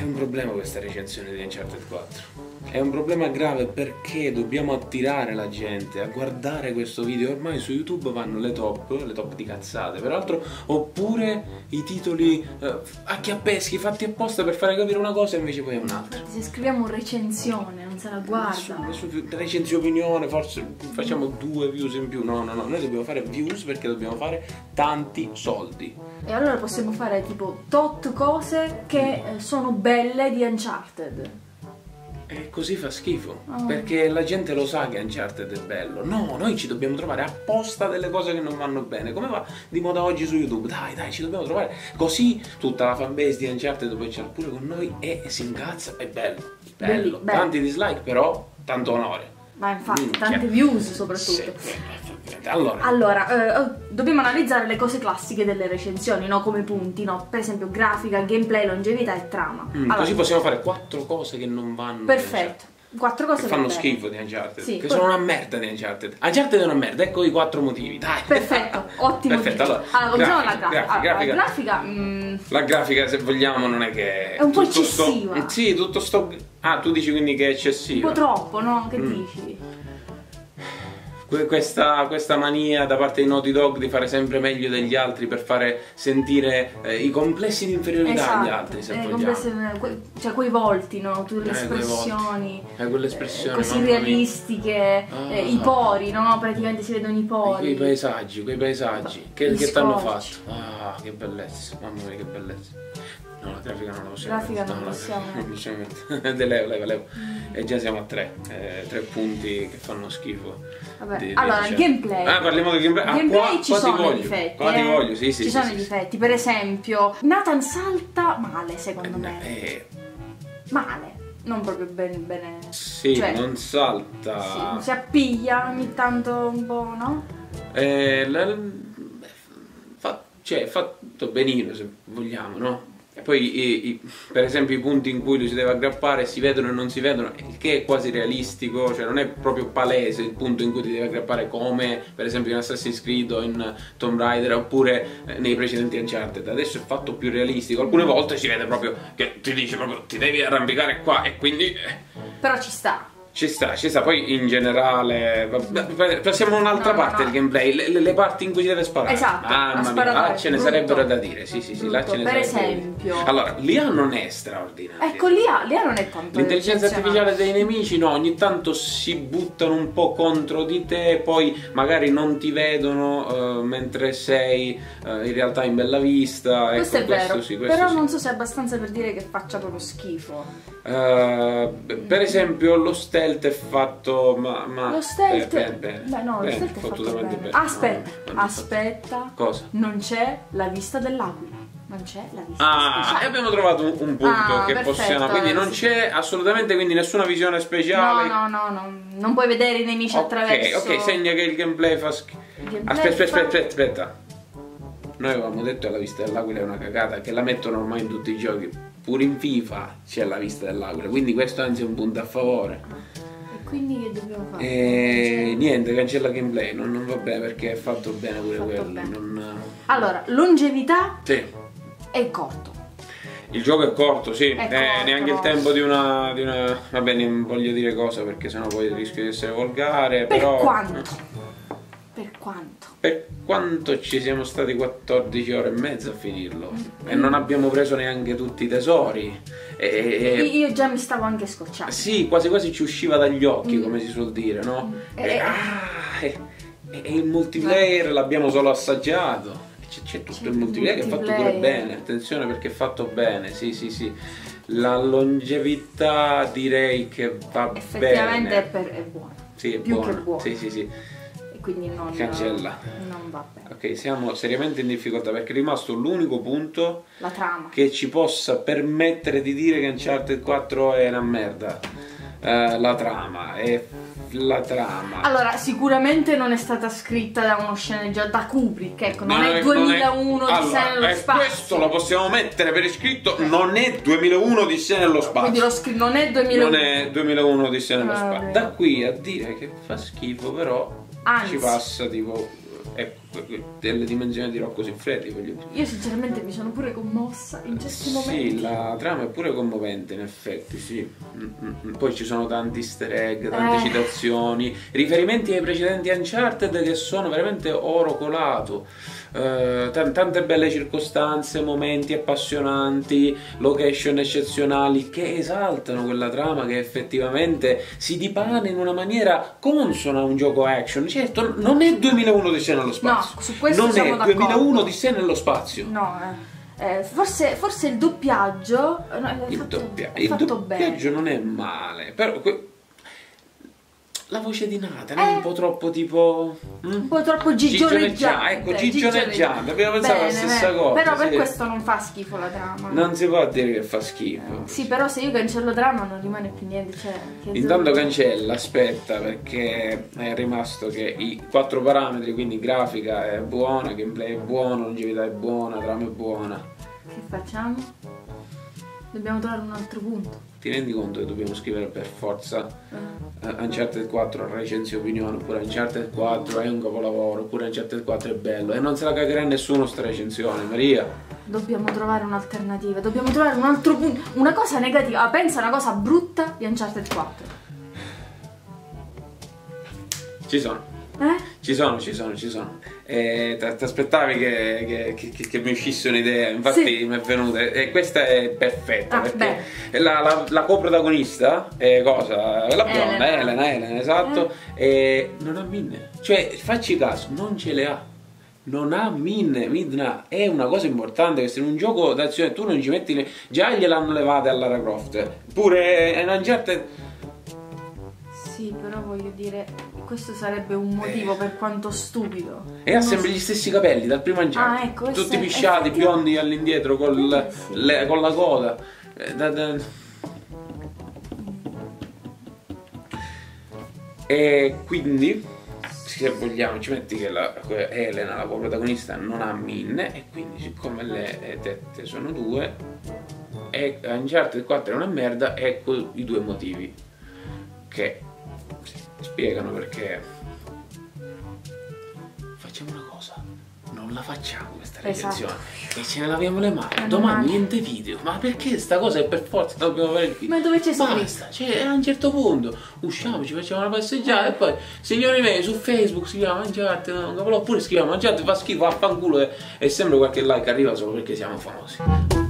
È un problema questa recensione di Uncharted 4. È un problema grave perché dobbiamo attirare la gente a guardare questo video. Ormai su YouTube vanno le top di cazzate, peraltro, oppure i titoli acchiappeschi fatti apposta per fare capire una cosa e invece poi è un'altra. Se scriviamo recensione non se la guarda. Recensione opinione, forse facciamo 2 views in più. No, noi dobbiamo fare views perché dobbiamo fare tanti soldi. E allora possiamo fare tipo tot cose che sono belle di Uncharted. E così fa schifo, perché la gente lo sa che Uncharted è bello. No, noi ci dobbiamo trovare apposta delle cose che non vanno bene, come va di moda oggi su YouTube. Dai, ci dobbiamo trovare. Così tutta la fanbase di Uncharted poi c'è pure con noi e si incazza. È bello. Bello. Tanti dislike però, tanto onore. Ma infatti, tante views soprattutto. Sì. Allora, dobbiamo analizzare le cose classiche delle recensioni, no? Come punti, no? Per esempio grafica, gameplay, longevità e trama. Allora, così possiamo fare 4 cose che non vanno. Perfetto. 4 cose che fanno schifo di Uncharted. Sì, che sono una merda di Uncharted. Uncharted è una merda, ecco i 4 motivi. Dai. Perfetto, ottimo. Perfetto, allora cominciamo la grafica. La grafica, se vogliamo, non è che è un po' eccessiva. Sì, tutto sto. Ah, tu dici quindi che è eccessiva? Un po' troppo, no? Che dici? Questa mania da parte di Naughty Dog di fare sempre meglio degli altri per fare sentire i complessi di inferiorità agli altri, se vogliamo. Cioè quei volti, no? Tutte le espressioni. Quell'espressione così realistiche, i pori, no? Praticamente si vedono i pori. Quei paesaggi che ti hanno fatto. Ah, che bellezza, mamma mia, che bellezza. No, la grafica non la possiamo mettere. Levo. E già siamo a 3 punti che fanno schifo. Vabbè, allora, il gameplay. Parliamo del gameplay. Gameplay ci sono i difetti. Qua ti voglio, sì. Ci sono i difetti. Per esempio, Nathan salta male, secondo me. Male. Non proprio bene. Sì, cioè, non salta. Sì, si appiglia ogni tanto un po', no? Fatto benino, se vogliamo, no? E poi per esempio i punti in cui lui si deve aggrappare si vedono e non si vedono, il che è quasi realistico, cioè non è proprio palese il punto in cui ti devi aggrappare come per esempio in Assassin's Creed o in Tomb Raider oppure nei precedenti Uncharted. Adesso è fatto più realistico, alcune volte si vede proprio che ti dice proprio ti devi arrampicare qua e quindi però ci sta. Ci sta, poi in generale passiamo a un'altra parte del gameplay, le parti in cui si deve sparare. Esatto, mamma mia, là ce ne sarebbero da dire, sì, là ce ne per esempio. Allora, l'IA non è straordinaria. Ecco, l'IA non è tanto. L'intelligenza artificiale dei nemici, no, ogni tanto si buttano un po' contro di te, poi magari non ti vedono mentre sei in realtà in bella vista. Questo è vero, questo però sì. non so se è abbastanza per dire che faccia proprio schifo. Per esempio lo stealth è fatto lo stealth lo stealth è fatto bene. Aspetta. Cosa? Non c'è la vista dell'aquila. Non c'è la vista speciale. Abbiamo trovato un punto che possiamo. Quindi non c'è assolutamente nessuna visione speciale. No, non puoi vedere i nemici attraverso. Ok, segna che il gameplay fa schifo. Aspetta. Noi avevamo detto che la vista dell'aquila è una cagata, che la mettono ormai in tutti i giochi. Pure in FIFA c'è la vista dell'aquila, quindi questo anzi è un punto a favore. E quindi che dobbiamo fare? Niente, cancella gameplay, non va bene perché è fatto bene pure quello. Allora, longevità è corto. Il gioco è corto, sì, corto, neanche il tempo di una. Vabbè, non voglio dire cosa perché sennò poi rischio di essere volgare. Per però. Quanto? Per quanto ci siamo stati 14 ore e mezza a finirlo e non abbiamo preso neanche tutti i tesori. Io già mi stavo anche scocciando. Sì, quasi quasi ci usciva dagli occhi, come si suol dire, no? E il multiplayer l'abbiamo solo assaggiato. C'è tutto il multiplayer che è fatto pure bene, attenzione perché è fatto bene, sì. La longevità direi che va bene. Effettivamente è buona. Sì, è più buona. che buona. Sì. Quindi cancella. Non va bene. Ok, siamo seriamente in difficoltà perché è rimasto l'unico punto, la trama, che ci possa permettere di dire che Uncharted 4 è una merda. La trama. Allora, sicuramente non è stata scritta da uno sceneggiatore, da Kubrick, ecco, non è 2001 Odissea nello spazio. Questo lo possiamo mettere per iscritto, non è 2001 Odissea nello spazio. Quindi non è 2001. Non è 2001 Odissea nello spazio. Da qui a dire che fa schifo, però ci passa tipo delle dimensioni di Rocco Siffredi, voglio dire. Io sinceramente mi sono pure commossa in certi momenti. Sì, la trama è pure commovente in effetti, sì. Poi ci sono tanti easter egg, tante citazioni, riferimenti ai precedenti Uncharted che sono veramente oro colato. Tante belle circostanze, momenti appassionanti, location eccezionali che esaltano quella trama che effettivamente si dipana in una maniera consona a un gioco action. Certo, non è 2001 Odissea nello spazio. No, su questo non siamo è d'accordo. 2001 Odissea nello spazio. No, forse il doppiaggio Il è fatto bene. doppiaggio non è male, però la voce di Nathan è un po' troppo tipo un po' troppo gigioneggiante. Ecco, gigioneggiante. Abbiamo pensato alla stessa cosa. Però per sì. questo non fa schifo la trama. Non si può dire che fa schifo. Sì, però se io cancello trama non rimane più niente. Cioè, Intanto cancella, aspetta, perché è rimasto che i 4 parametri, quindi grafica è buona, gameplay è buono, longevità è buona, trama è buona. Che facciamo? Dobbiamo trovare un altro punto. Ti rendi conto che dobbiamo scrivere per forza Uncharted 4 recensione opinione, oppure Uncharted 4 è un capolavoro, oppure Uncharted 4 è bello, e non se la cagherà nessuno sta recensione, Maria. Dobbiamo trovare un'alternativa, dobbiamo trovare un altro punto, una cosa negativa. Pensa a una cosa brutta di Uncharted 4. Ci sono. Ci sono. Ti aspettavi che mi uscisse un'idea, infatti sì. mi è venuta, e questa è perfetta, perché beh. la coprotagonista è cosa? La bionda, Elena, esatto, e non ha minne, cioè facci caso, non ce le ha. Non ha minne, è una cosa importante, che se in un gioco d'azione tu non ci metti già gliel'hanno levate a Lara Croft, pure in Uncharted. Sì, però voglio dire, questo sarebbe un motivo per quanto stupido. E ha sempre gli stessi capelli dal primo Uncharted, ecco, tutti pisciati, biondi all'indietro con la coda. E quindi, se vogliamo, ci metti che Elena, la protagonista, non ha minne, e quindi siccome le tette sono 2 e Uncharted 4 è una merda, ecco i 2 motivi che spiegano perché. Facciamo una cosa, non la facciamo questa recensione, e ce ne laviamo le mani. Domani niente video, ma perché sta cosa è per forza dobbiamo avere il video? Ma dove c'è scritto? Basta, cioè a un certo punto usciamo, ci facciamo una passeggiata, e poi signori miei su Facebook scriviamo Uncharted, oppure scriviamo Uncharted fa schifo, vaffanculo, e sempre qualche like arriva solo perché siamo famosi.